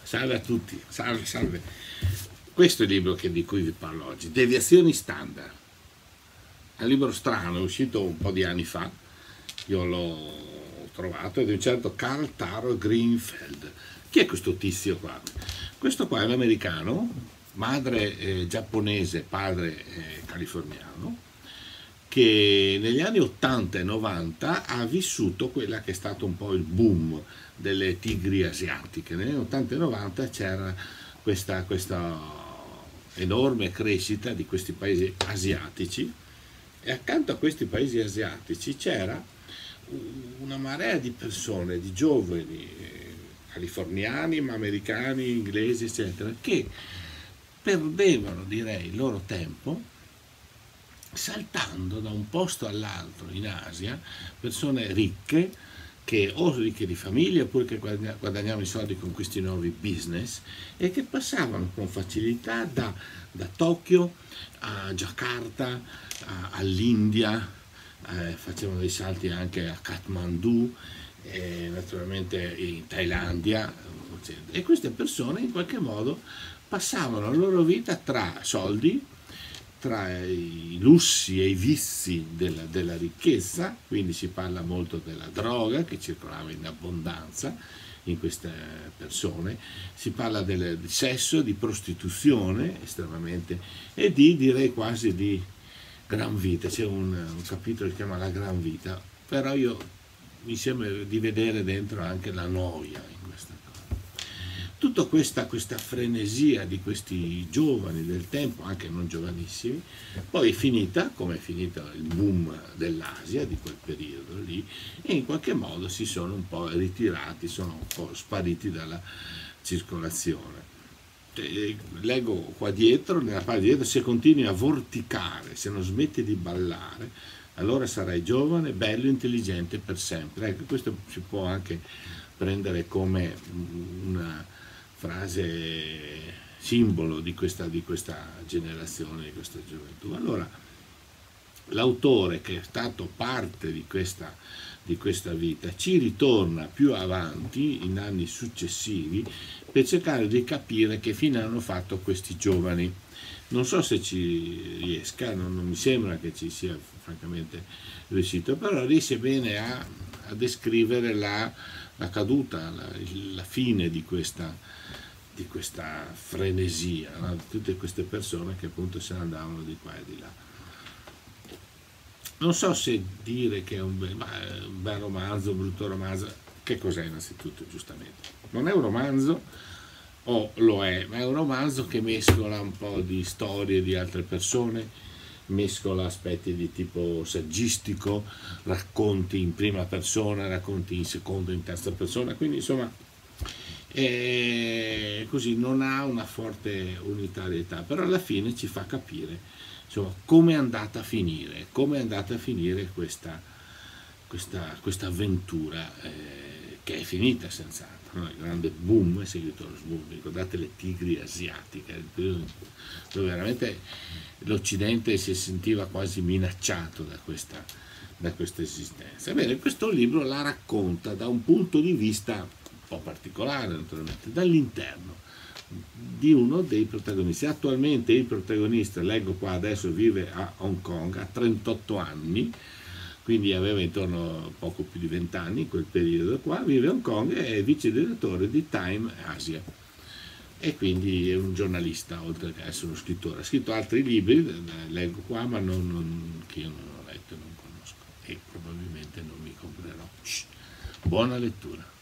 Salve a tutti, salve, salve. Questo è il libro di cui vi parlo oggi, Deviazioni Standard. È un libro strano, è uscito un po' di anni fa, io l'ho trovato, ed è un certo Carl Taro Greenfeld. Chi è questo tizio qua? Questo qua è un americano, madre giapponese, padre californiano, che negli anni 80 e 90 ha vissuto quella che è stato un po' il boom delle tigri asiatiche. Negli anni 80 e 90 c'era questa enorme crescita di questi paesi asiatici, e accanto a questi paesi asiatici c'era una marea di persone, di giovani californiani, ma americani, inglesi, eccetera, che perdevano, direi, il loro tempo saltando da un posto all'altro in Asia, persone ricche, che o ricche di famiglia oppure che guadagnavano i soldi con questi nuovi business, e che passavano con facilità da Tokyo a Jakarta, all'India, facevano dei salti anche a Kathmandu, naturalmente in Thailandia, e queste persone in qualche modo passavano la loro vita tra soldi, tra i lussi e i vizi della ricchezza, quindi si parla molto della droga che circolava in abbondanza in queste persone, si parla di sesso, di prostituzione estremamente, e direi quasi di gran vita. C'è un capitolo che si chiama La Gran Vita, però mi sembra di vedere dentro anche la noia in questa cosa. Tutta questa frenesia di questi giovani del tempo, anche non giovanissimi, poi è finita, come è finito il boom dell'Asia di quel periodo lì, e in qualche modo si sono un po' ritirati, sono un po' spariti dalla circolazione. Leggo qua dietro, nella pagina dietro: se continui a vorticare, se non smetti di ballare, allora sarai giovane, bello, intelligente per sempre. Ecco, questo si può anche prendere come una frase simbolo di questa generazione, di questa gioventù. Allora, l'autore, che è stato parte di questa vita, ci ritorna più avanti, in anni successivi, per cercare di capire che fine hanno fatto questi giovani. Non so se ci riesca, non mi sembra che ci sia francamente riuscito, però riesce bene a descrivere la caduta, la fine di questa frenesia, no? Di tutte queste persone che appunto se ne andavano di qua e di là. Non so se dire che è un bel romanzo, un brutto romanzo. Che cos'è innanzitutto, giustamente? Non è un romanzo, o lo è, ma è un romanzo che mescola un po' di storie di altre persone, mescola aspetti di tipo saggistico, racconti in prima persona, racconti in seconda e in terza persona, quindi insomma così non ha una forte unitarietà, però alla fine ci fa capire insomma come è andata a finire, questa avventura, che è finita senz'altro, no? Il grande boom è seguito lo boom, ricordate le tigri asiatiche, dove veramente l'Occidente si sentiva quasi minacciato da questa esistenza. Ebbene, questo libro la racconta da un punto di vista un po' particolare, naturalmente, dall'interno di uno dei protagonisti. Attualmente il protagonista, leggo qua adesso, vive a Hong Kong, ha 38 anni, quindi aveva intorno a poco più di 20 anni in quel periodo qua, vive a Hong Kong e è vice direttore di Time Asia, e quindi è un giornalista oltre che essere uno scrittore. Ha scritto altri libri, leggo qua, ma che io non ho letto e non conosco, e probabilmente non mi comprerò. Buona lettura.